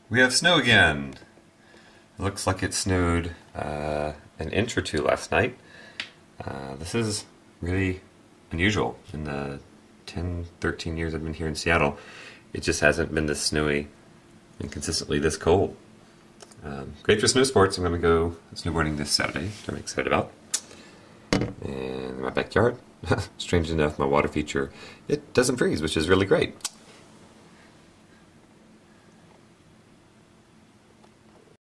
We have snow again. It looks like it snowed an inch or two last night. This is really unusual. In the 10, 13 years I've been here in Seattle, it just hasn't been this snowy and consistently this cold. Great for snow sports. I'm going to go snowboarding this Saturday, which I'm excited about. And my backyard, strange enough, my water feature, it doesn't freeze, which is really great.